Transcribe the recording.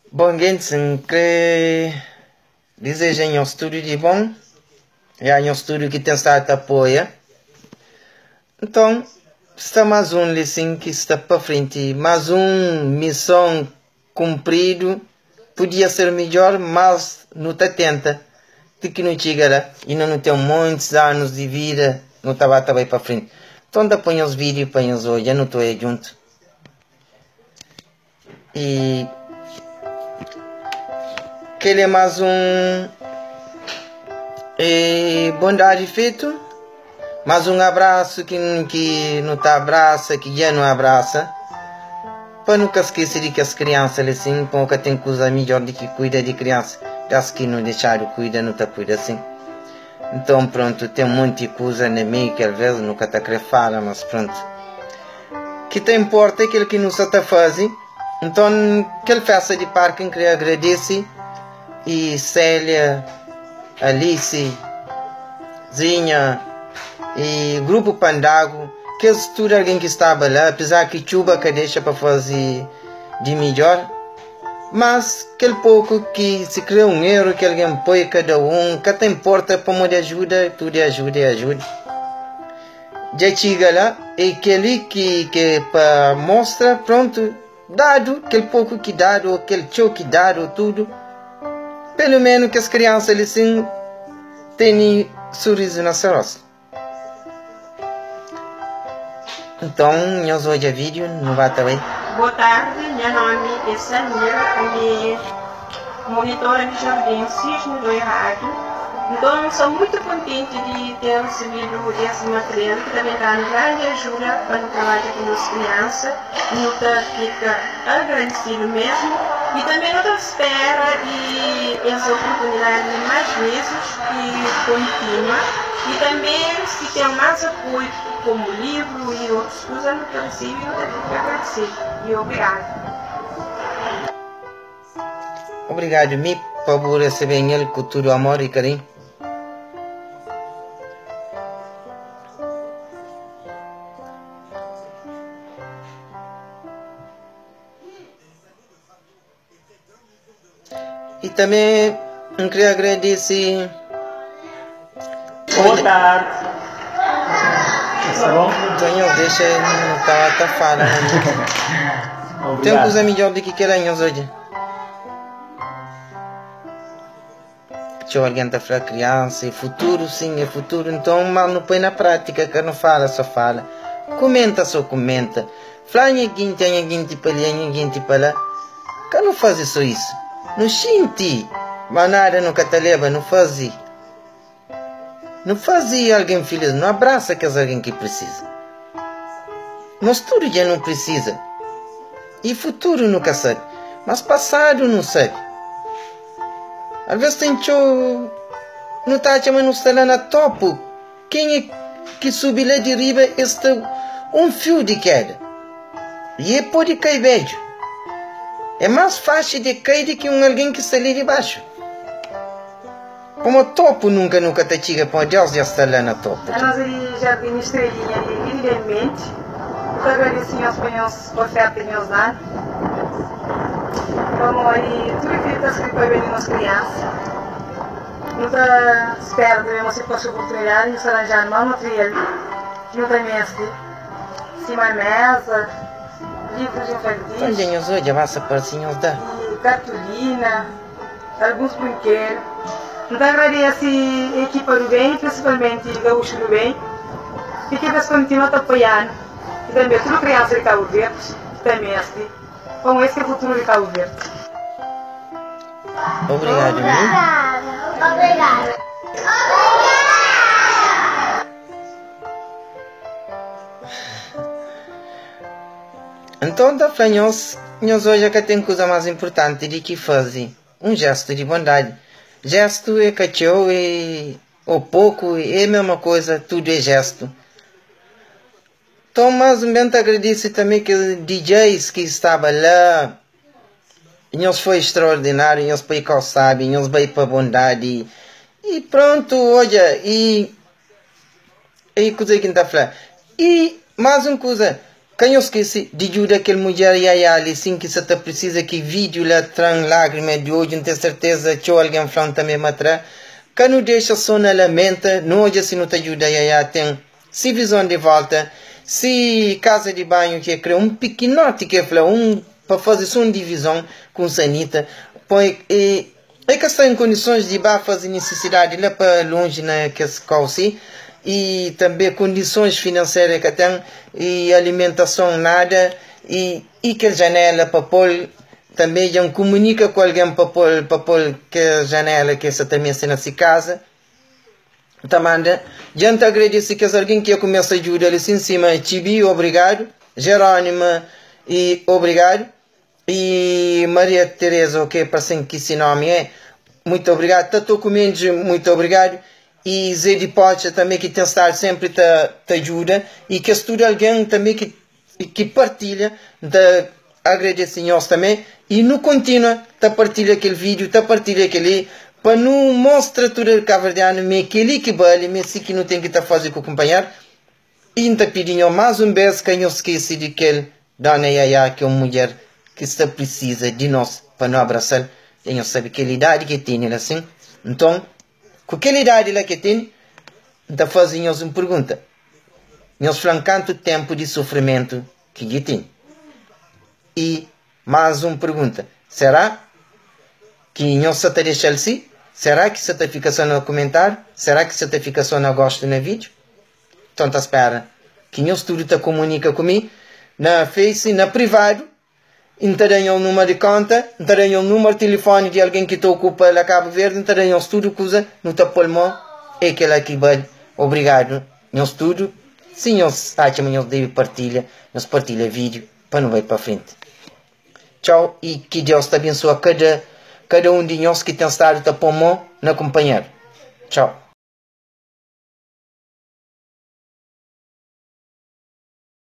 Bom, gente, que desejem um estúdio de bom. É um estúdio que tem certo apoio. Então, está mais um lição que está para frente. Mais uma missão cumprido. Podia ser melhor, mas não está tenta. De que não chega lá. E não tem muitos anos de vida. Não estava bem para frente. Então, ainda põe os vídeos, põe os hoje. Eu não estou aí junto. E que ele é mais um bondade feito, mais um abraço que não tá abraça, que já não abraça, para nunca esquecer de que as crianças assim, pouca tem coisa melhor do que cuida de criança, das que não deixaram cuida, não tá cuida assim. Então pronto, tem um monte de coisa no meio que às vezes nunca tá querendo falar, mas pronto. Que te importa é aquilo que não se está fazendo. Então, aquele festa de parque que agradece. E Célia, Alice, Zinha e Grupo Pandago, que é tudo alguém que estava lá, apesar que chuva que deixa para fazer de melhor, mas aquele pouco que se cria um euro, que alguém põe cada um, que te importa para me ajuda, tudo ajuda. Já chega lá, e aquele que para mostra, pronto, dado, aquele pouco que dado, aquele choque dado, tudo. Pelo menos que as crianças eles sim têm sorriso na rosto. Então, nós hoje a vídeo não vai estar bem. Boa tarde, meu nome é Samira, eu sou monitora de jardim Cisne do Rádio. Então, sou muito contente de ter recebido esse material que também dá uma grande ajuda para o trabalho com as crianças. Nós fica agradecido mesmo e também nós espera e essa oportunidade mais vezes que continua e também se tem mais apoio como livro e outras coisas no princípio eu tenho que agradecer e obrigado. Obrigado, Mi, por receber ele com todo amor e carinho. E também eu queria agradecer. Boa tarde. Está bom? Então, deixa não tá falando. Tem coisa melhor do que queremos hoje. Deixa alguém estar falando criança, é futuro, sim, é futuro. Então, mal não põe na prática, que não fala, só fala. Comenta, só comenta. Fala ninguém, tem ninguém tipo ali, ninguém tipo lá. Que não faz só isso. Não sente, mas nada nunca te leva, não faz. Não faz alguém feliz, não abraça que é alguém que precisa. Mas tudo já não precisa. E futuro nunca sabe, mas passado não sabe. Às vezes tem show, não está chamando, não está lá na topo. Quem é que sobe lá de riba está um fio de queda. E pode cair beijo. É mais fácil de cair do que alguém que está ali de baixo. Como topo nunca te chega para Deus já está lá na topo. A nossa jardim estrelinha lindamente. Muito agradecido aos meus ofertas e meus dados. Vamos aí, tudo que está escrito para venir nas crianças. Nós espero que você possa oportunidade de arranjar um material que não tem mestre. Cima mesa, livros infantis. Onde hoje vai se aparecer dá. E cartolina, alguns brinquedos. Então agradeço a equipa do bem, principalmente o Gaúcho do Bem, e que eles continuam apoiando. E também tudo criança de Cabo Verde, também assim. Como esse que é o futuro de Cabo Verde. Obrigado. Obrigada. Então, da nós hoje que tem coisa mais importante de que fazer. Um gesto de bondade. Gesto é cachorro, ou pouco, é a mesma coisa, tudo é gesto. Então, mais um bem agradeço também que os DJs que estavam lá, eles foi extraordinário, eles foi calçado, eles veio para bondade. E pronto, olha, e coisa que está falando. E mais uma coisa, Quem eu esqueci de ajuda aquele mulher e ali, sim, que você precisa que vídeo lá traz lágrimas de hoje, não tenho certeza que alguém falando também matra. Que não deixa só na lamenta, não hoje assim não te ajuda e tem se visão de volta, se casa de banho que é criar um pequenote que é para fazer só uma divisão com sanita, põe é que está em condições de fazer necessidade lá para longe na que se calce. E também condições financeiras que tem, e alimentação nada, e que janela para pôr, também já comunica com alguém para pôr que janela que essa também se nessa casa. Também, já te agradeço que alguém que começa a ajudar ali em cima, Tibi, obrigado, Jerônimo, e obrigado, e Maria Teresa, ok, para ser que esse nome é, muito obrigado, Tato Comendes, muito obrigado. E Zé de Pocha também que tem estar sempre te ajuda e que estuda alguém também que partilha, agradecemos também e não continua te partilha aquele vídeo, te partilha aquele para não mostrar tudo o caverdiano, mas aquele que vale, mas se que não tem que te fazer com acompanhar e te pedinho mais um beijo que não esqueci de que Dona Yaya que é uma mulher que está precisa de nós para não abraçar, eu sabe que idade que tem assim, então com aquela idade lá que tem, está fazendo uma pergunta. Nós falamos quanto tempo de sofrimento que ele tem. E mais uma pergunta. Será que nós só te deixa assim? Será que você fica só no comentário? Será que você fica só no gosto no vídeo? Então tá espera. Que nós tudo te comunica comigo. Na Face, na privado. Entrarem o número de conta, entrarem o número de telefone de alguém que te ocupa lá Cabo Verde, entrarem o tudo coisa no teu pulmão, é aquela que vai, obrigado, nós tudo, sim, nós achamos, nós deve partilha, nós partilha vídeo, para não vai para frente. Tchau, e que Deus te abençoe cada um de nós que tem estado a pulmão na acompanhar. Tchau.